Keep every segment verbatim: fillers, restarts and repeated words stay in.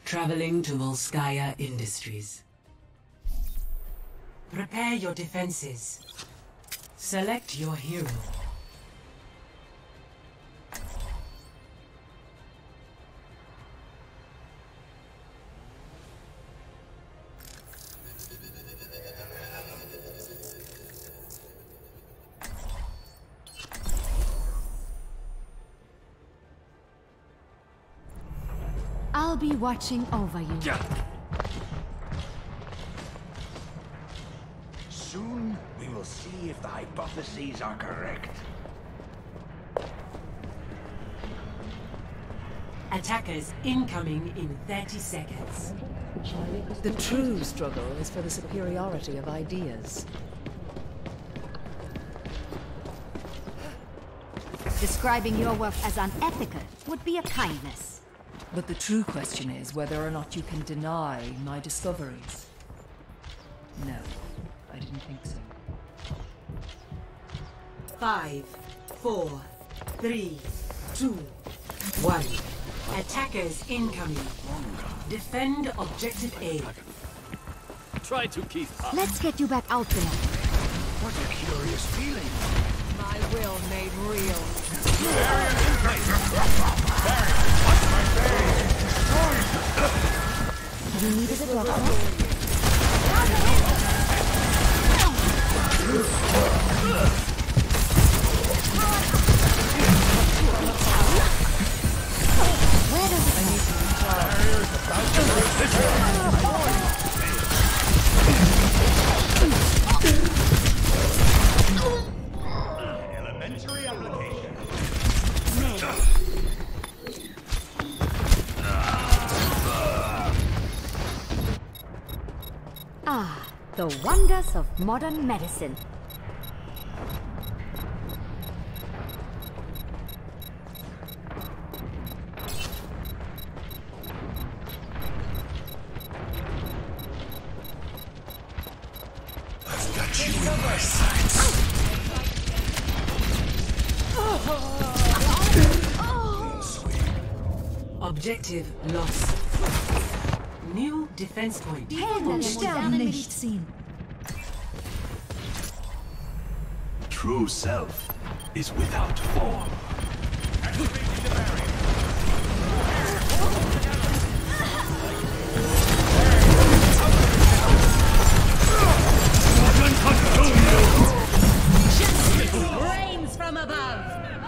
Traveling to Volskaya Industries. Prepare your defenses. Select your hero. I'll be watching over you. Soon we will see if the hypotheses are correct. Attackers incoming in thirty seconds. The true struggle is for the superiority of ideas. Describing your work as unethical would be a kindness. But the true question is whether or not you can deny my discoveries. No, I didn't think so. Five, four, three, two, one. Attackers incoming. Defend objective A. Try to keep up. Let's get you back out there. What a curious feeling. My will made real. You needed a doctor? Where does it Elementary application. Ah, the wonders of modern medicine. I've got you in my sights. Objective lost. New defense point. Nicht sehen. True self is without form. Rains from above.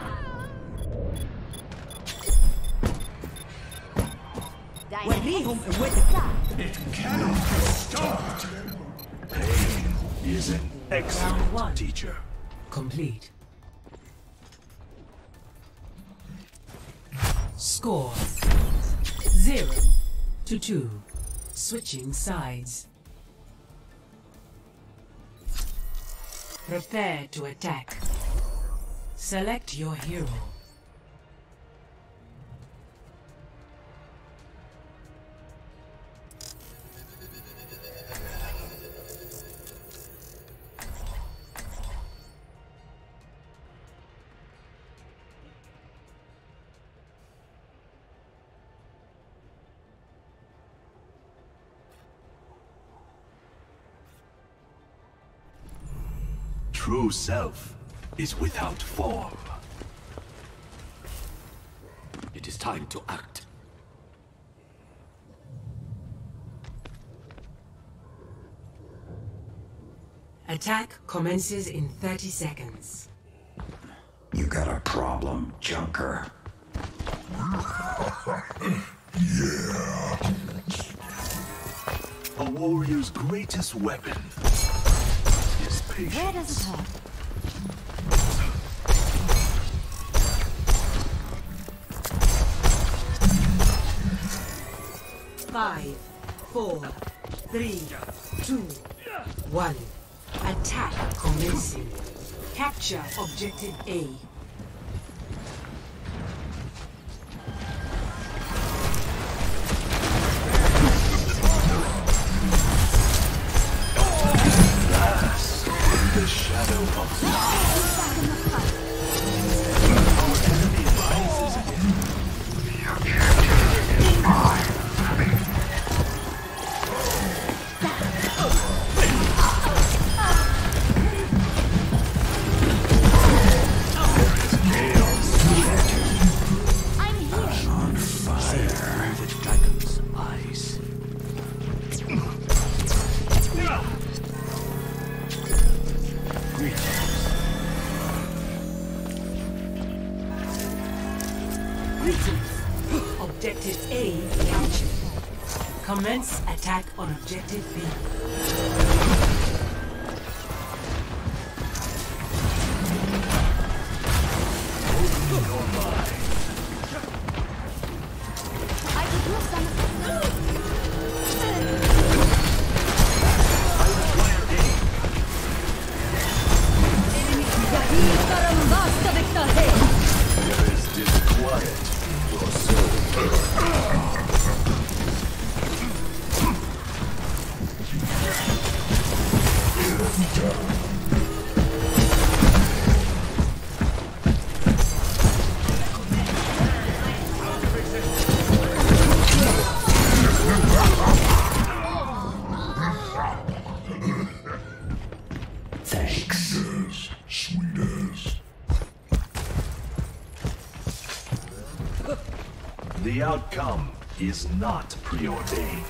It cannot be stopped. Pain is an excellent one. teacher. Complete. Score zero to two. Switching sides. Prepare to attack. Select your hero. True self is without form. It is time to act. Attack commences in thirty seconds. You got a problem, Junker. A warrior's greatest weapon is patience. Where does it hurt? Five, four, three, two, one. Attack commencing. Capture objective A. The shadow of light. Our enemy rises again. The objective is mine. Greetings. Objective A captured. Commence attack on Objective B. I could use some. There is disquiet in your soul. Thanks. Yes, sweetest. The outcome is not preordained.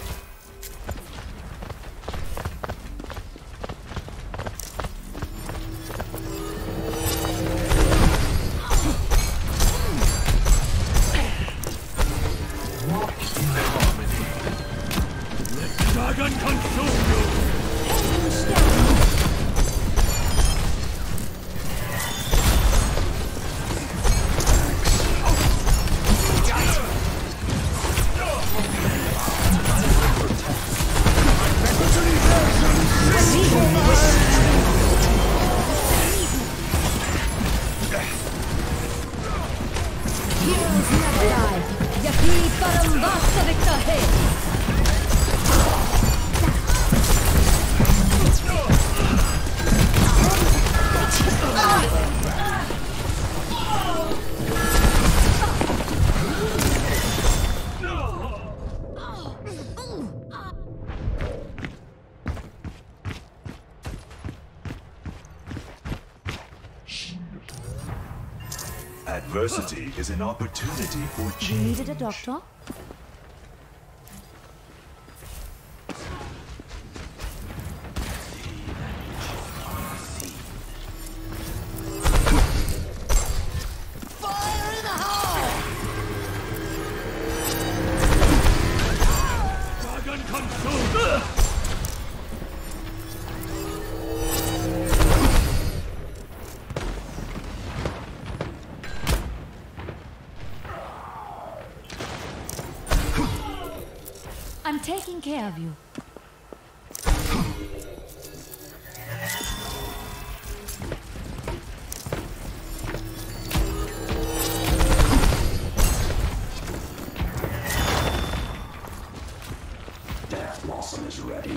Walk in harmony. Let the dragon consume you! Heroes never die. Yaki Parambasa Victor Adversity is an opportunity for change. Needed a doctor? Dragon consumed! I'm taking care of you. Death Blossom is ready.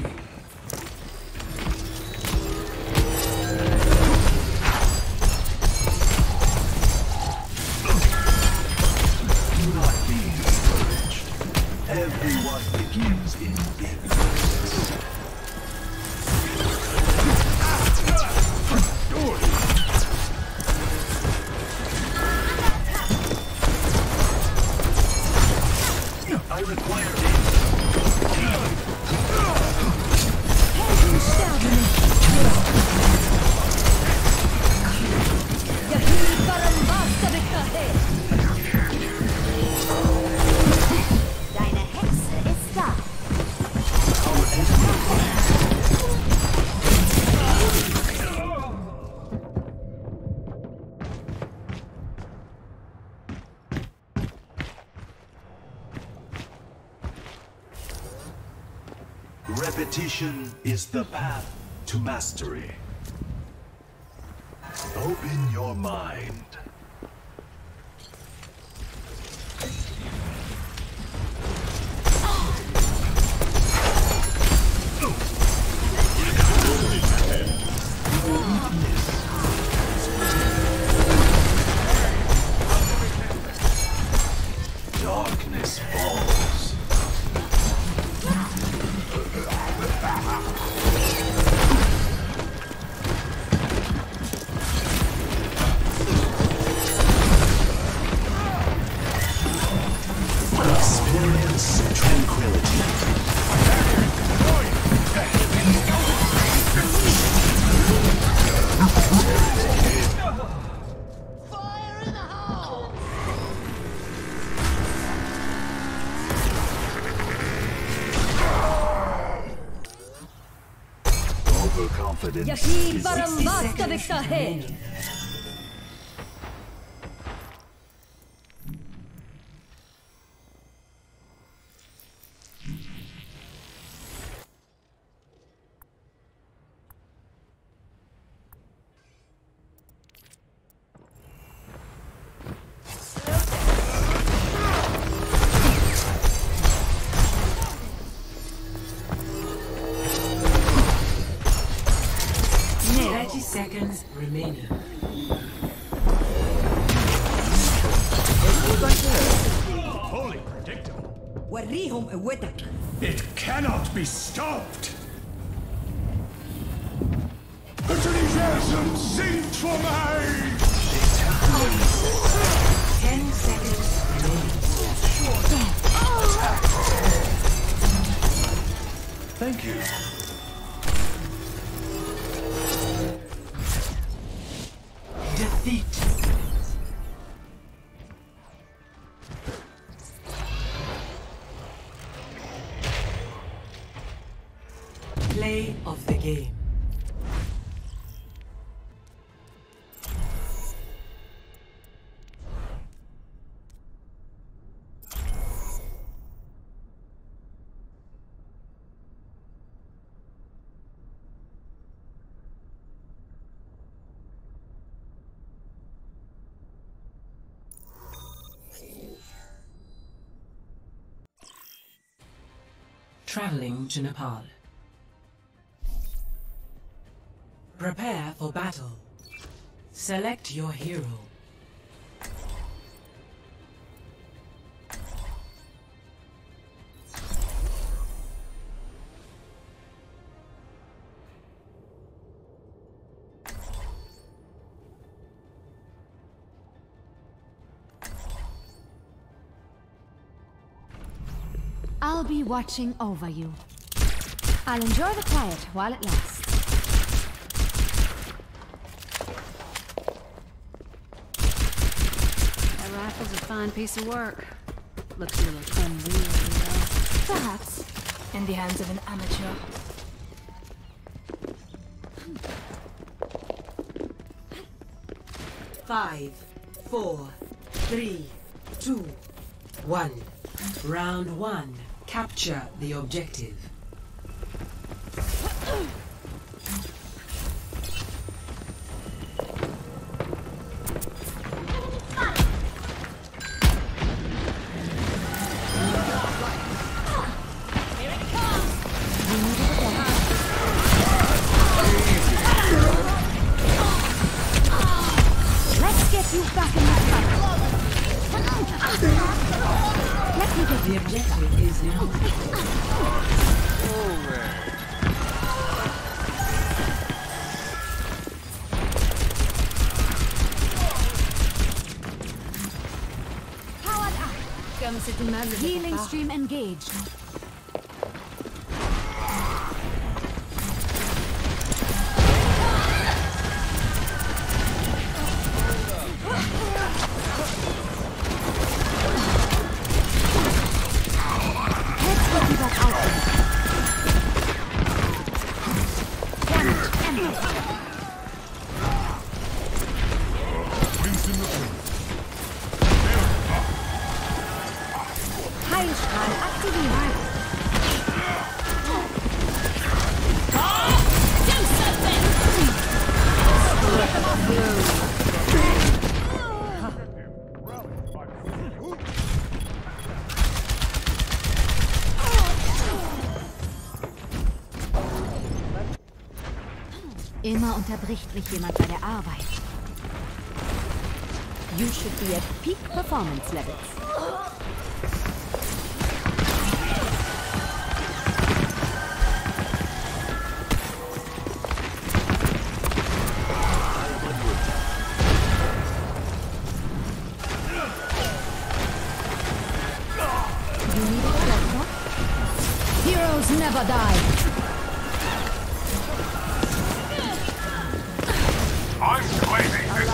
Do not be discouraged. Everyone begins in ignorance. I require Deine Hexe ist da. Repetition is the path to mastery. Open your mind. Darkness falls. sixty seconds remaining. thirty seconds remaining. Wholly predictable. وريهم قوتك. It cannot be stopped. Enthusiasm singt for me! Ten seconds remaining. Thank you. Defeat. Play of the game. Traveling to Nepal. Prepare for battle. Select your hero. I'll be watching over you. I'll enjoy the quiet while it lasts. That rifle's a fine piece of work. Looks a little unwieldy, though. Perhaps. In the hands of an amateur. Five, four, three, two, one. Round one. Capture the objective. Let's get you back in the fight. Let me get The objective is now. powered up. Healing stream engaged. Let's get you back out there. Damage ended. Heilstrahl aktiviert. Immer unterbricht mich jemand bei der Arbeit. You should be at peak performance levels. You need a shelter? Heroes never die. I'm claiming this.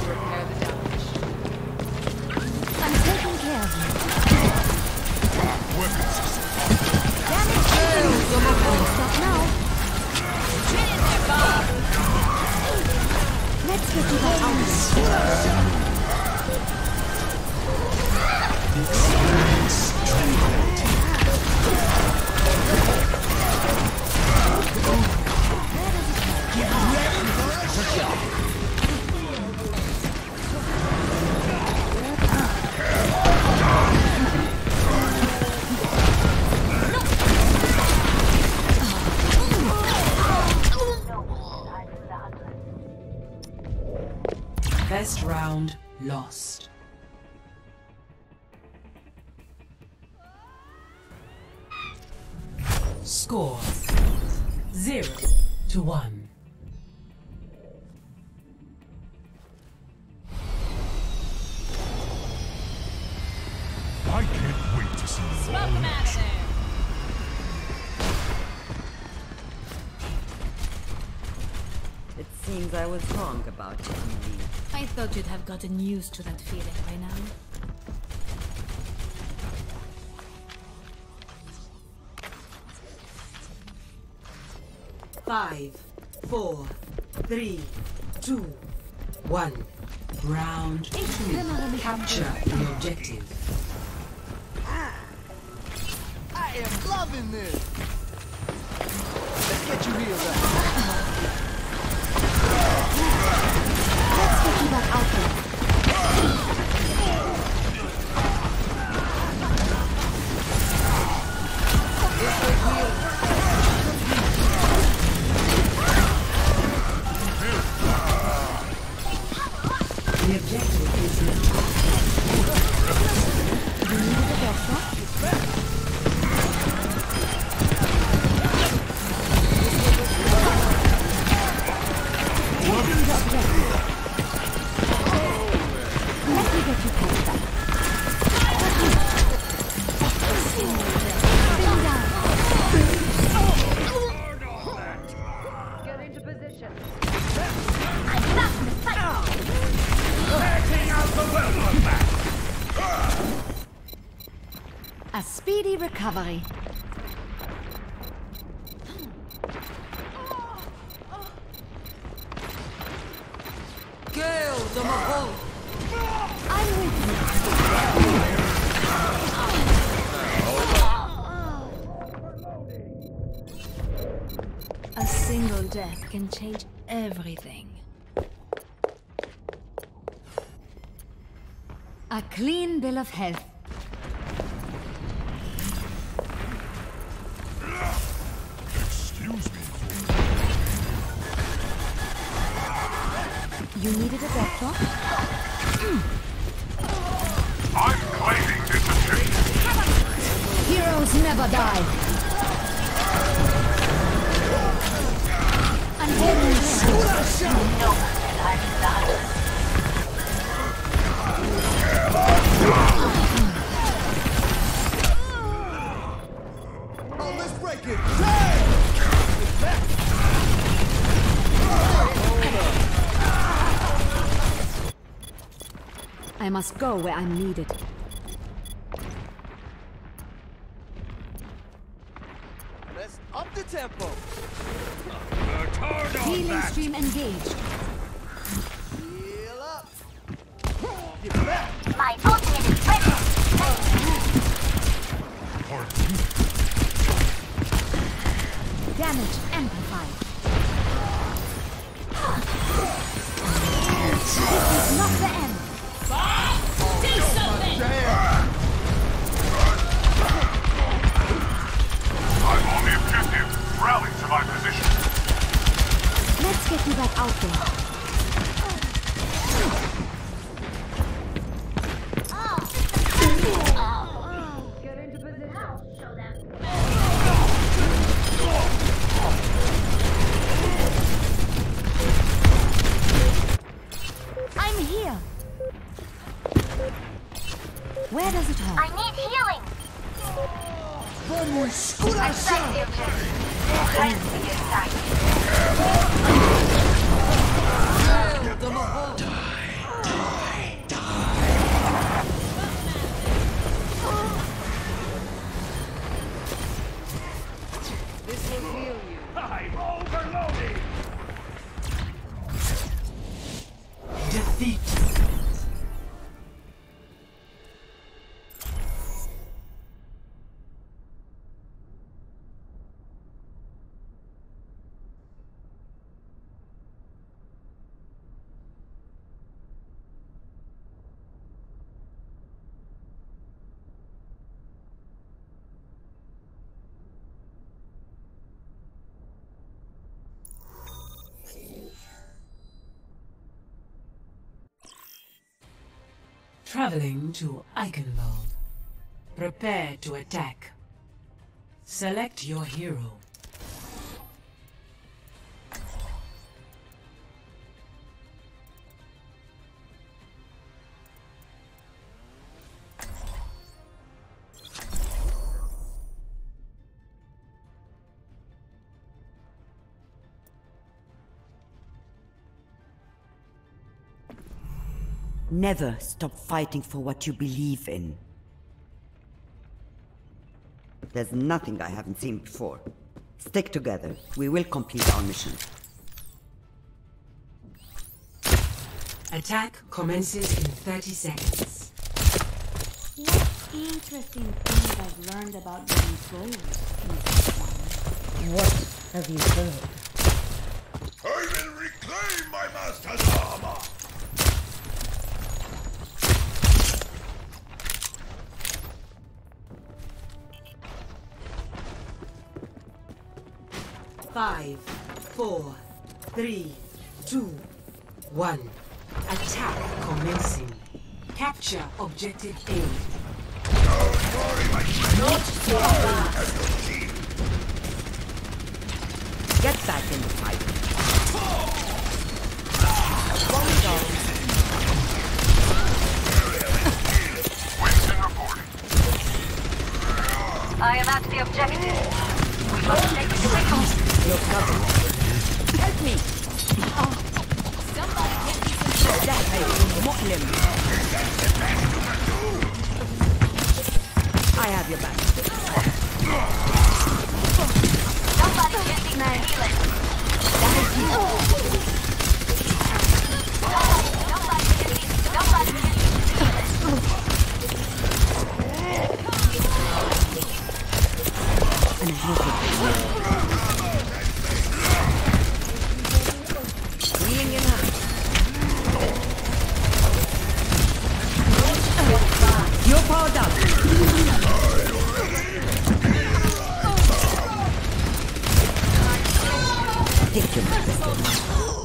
I'm taking care of you. Weapons. Damage! Stop now. get you back out First round lost. Score zero to one. I can't wait to see you all in action. It seems I was wrong about you, Emily. I thought you'd have gotten used to that feeling by now. Five, four, three, two, one. Round two. Capture the objective. I am loving this! Let's get you healed up. Let's get you back out there. The objective is now. You needed a doctor? Let me get you past that. Spin down. Get into position. I'm back in the fight. A speedy recovery. Gale de Mahol. I'm with you. A single death can change everything. A clean bill of health. Excuse me. You needed a doctor? I'm claiming this objective. Heroes never die. Oh, let's break it! I must go where I'm needed. Let's up the tempo! Healing stream engaged. Heal up! Get back! My ultimate is ready! Damage amplified. This is not the end. Do something! Damn! I'm on the objective. Rally to my position. Let's get you back out there. Get into position. Show them. I'm here. Where does it hurt? I need healing! Vamos, esculacha! This will heal you. I'm overloading! defeat. Traveling to Eichenwald. Prepare to attack. Select your hero. Never stop fighting for what you believe in. There's nothing I haven't seen before. Stick together. We will complete our mission. Attack commences in thirty seconds. What interesting things I've learned about getting gold in this one. What have you heard? I will reclaim my master's armor! Five, four, three, two, one. Attack commencing. Capture objective A. Don't worry, my friend. Not so fast. Get back in the fight. Winston reporting. I am at the objective. We must take it quickly. You're covered. Help me! Somebody get me some That Muslim. I have your back. Somebody get me some healing. Somebody get me, somebody get me some And I hope it. Wheeling in hand. You're powered up. Take your medicine.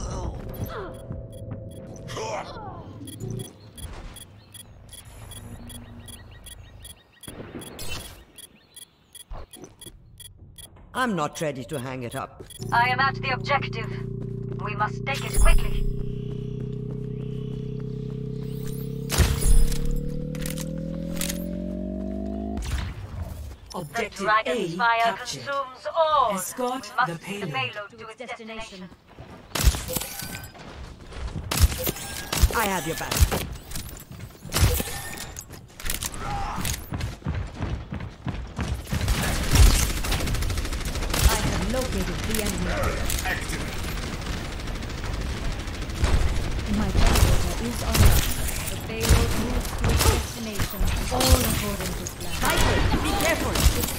I'm not ready to hang it up. I am at the objective. We must take it quickly. Objective The dragon's A fire captured. consumes all. Escort we must the get payload. the payload to its destination. I have your back. I have located the enemy. My payload is online. The payload moves to its destination, all according to plan. Sniper, be careful!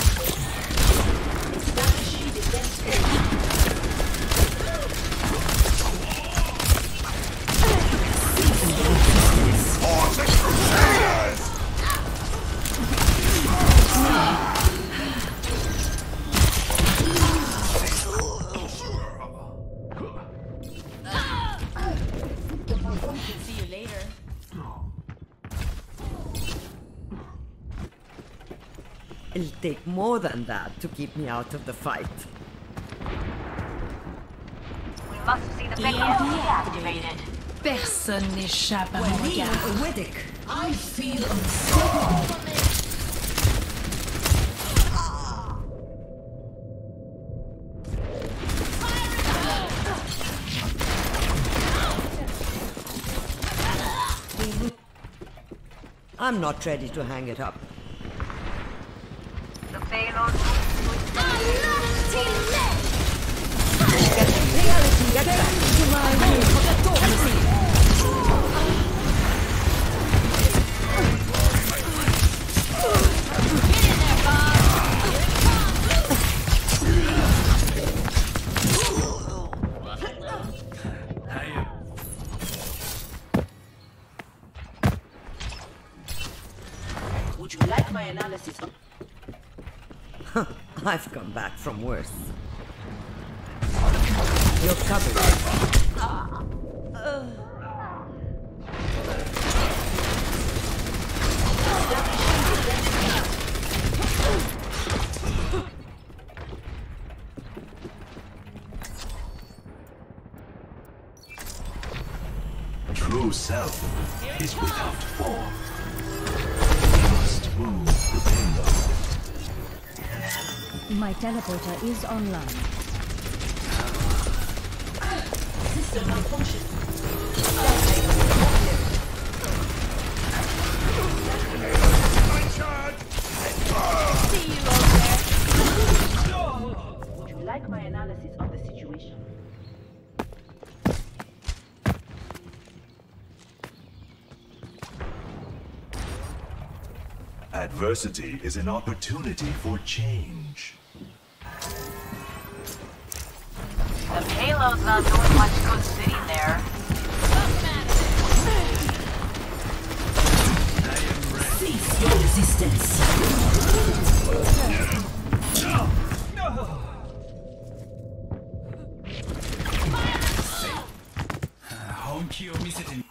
See you later. It'll take more than that to keep me out of the fight. We must see the payload deactivated. Personne n'échappe à mon regard. A Weddick. I feel unstoppable. I'm not ready to hang it up. The payload moves to its destination. Get reality, get back to my room. my analysis. I've come back from worse. You're covered. True self is without form. You must move the payload. My teleporter is online. System malfunction. See you over there. Would you like my analysis of the situation? Adversity is an opportunity for change. The payload's not doing much good sitting there. Cease your resistance. Honkyを見せてみ